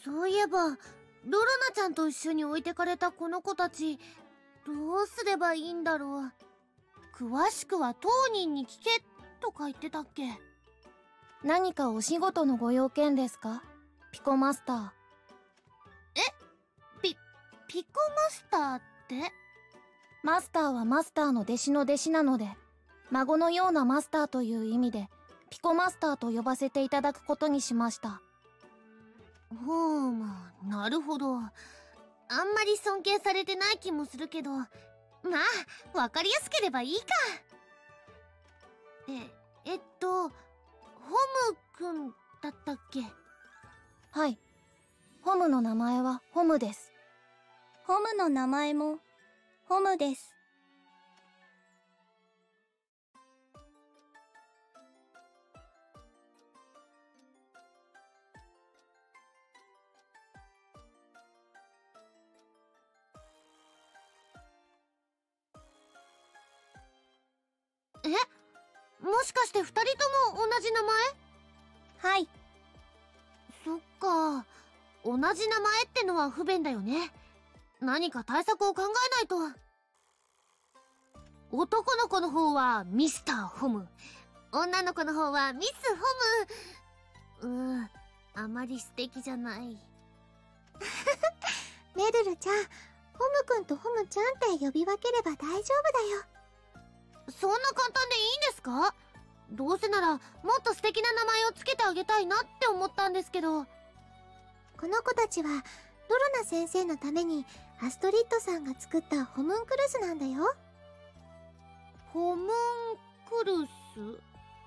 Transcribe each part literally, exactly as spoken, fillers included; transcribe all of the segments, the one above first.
そういえば、ロロナちゃんと一緒に置いてかれたこの子たち、どうすればいいんだろう。詳しくは当人に聞けとか言ってたっけ。 何かお仕事のご用件ですか、ピコマスター。 え、ピ、ピコマスターって？ マスターはマスターの弟子の弟子なので、孫のようなマスターという意味で、ピコマスターと呼ばせていただくことにしました。 ほーむ、なるほど。あんまり尊敬されてない気もするけど、まあ、わかりやすければいいか。え、えっと、ホムくんだったっけ？ はい。ホムの名前はホムです。 ホムの名前も、ホムです。 え？もしかして二人とも同じ名前？ はい。 そっか。同じ名前ってのは不便だよね。何か対策を考えないと。男の子の方はミスターホム。女の子の方はミスホム。うーん、あまり素敵じゃない。 メルルちゃん、ホムくんとホムちゃんって呼び分ければ大丈夫だよ。 そんな簡単でいいんですか？どうせならもっと素敵な名前をつけてあげたいなって思ったんですけど。 この子たちはロロナ先生のためにアストリッドさんが作ったホムンクルスなんだよ。 ホムンクルス？うん、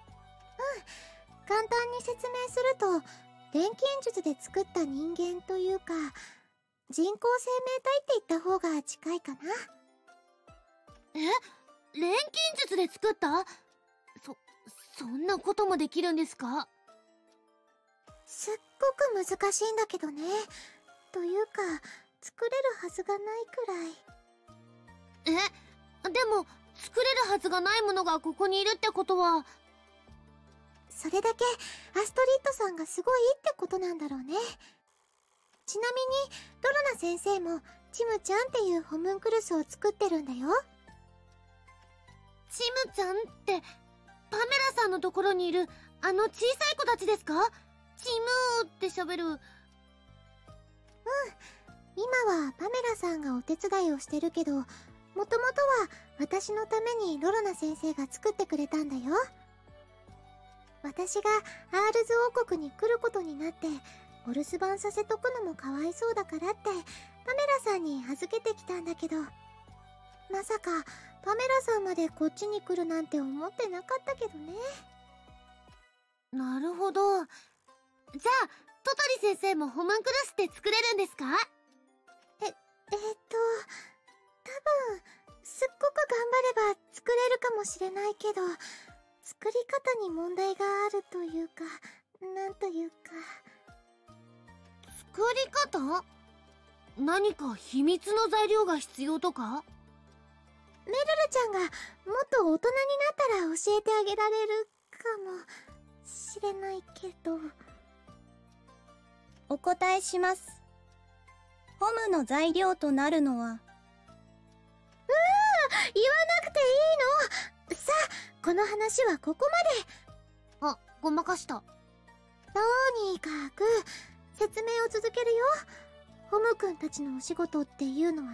簡単に説明すると、錬金術で作った人間というか、人工生命体って言った方が近いかな。 え？錬金術で作った？そ、そんなこともできるんですか？ すっごく難しいんだけどね。というか、作れるはずがないくらい。 え？でも、作れるはずがないものがここにいるってことは。 それだけアストリッドさんがすごいってことなんだろうね。ちなみに、ロロナ先生もチムちゃんっていうホムンクルスを作ってるんだよ。 チムちゃんって、パメラさんのところにいるあの小さい子たちですか？チムーって喋る。うん。 今はパメラさんがお手伝いをしてるけど、もともとは私のためにロロナ先生が作ってくれたんだよ。私がアールズ王国に来ることになって、お留守番させとくのもかわいそうだからって、パメラさんに預けてきたんだけど、まさかパメラさんまでこっちに来るなんて思ってなかったけどね。 なるほど。じゃあ、トトリ先生もホムンクルスって作れるんですか？ え、えー、っと、多分、すっごく頑張れば作れるかもしれないけど、作り方に問題があるというか、なんというか。 作り方？何か秘密の材料が必要とか？ メルルちゃんがもっと大人になったら教えてあげられるかもしれないけど。 お答えします。ホムの材料となるのは。うー、 言わなくていいの。さあ、この話はここまで。あ、ごまかした。 とにかく、説明を続けるよ。ホムくんたちのお仕事っていうのはね。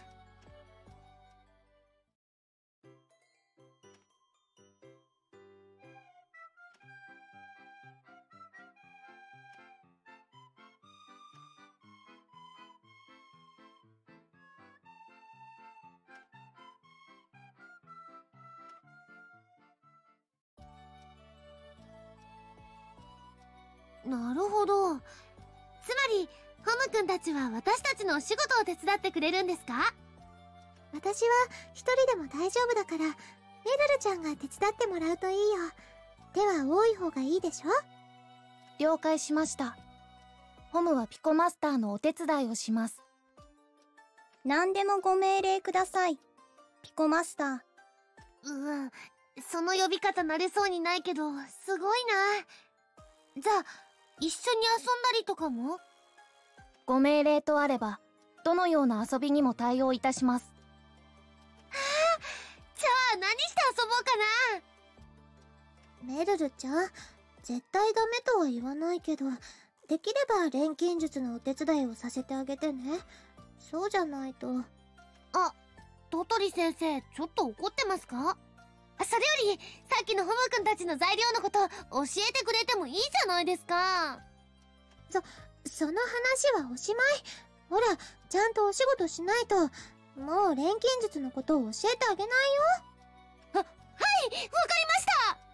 なるほど。つまり、ホムくんたちは私たちのお仕事を手伝ってくれるんですか？ 私は一人でも大丈夫だから、メルルちゃんが手伝ってもらうといいよ。手は多い方がいいでしょ？ 了解しました。ホムはピコマスターのお手伝いをします。 何でもご命令ください、ピコマスター。 うん、その呼び方慣れそうにないけど、すごいな。じゃあ、一緒に遊んだりとかも？ ご命令とあればどのような遊びにも対応いたします。 はあ、じゃあ何して遊ぼうかな。メルルちゃん、絶対ダメとは言わないけど、できれば錬金術のお手伝いをさせてあげてね。そうじゃないと。 あ、トトリ先生、ちょっと怒ってますか？あ、それよりさっきのホム君たちの材料のこと教えてくれてもいいじゃないですか。 そ、その話はおしまい。ほら、ちゃんとお仕事しないと。もう錬金術のことを教えてあげないよ。 は、はい、わかりました。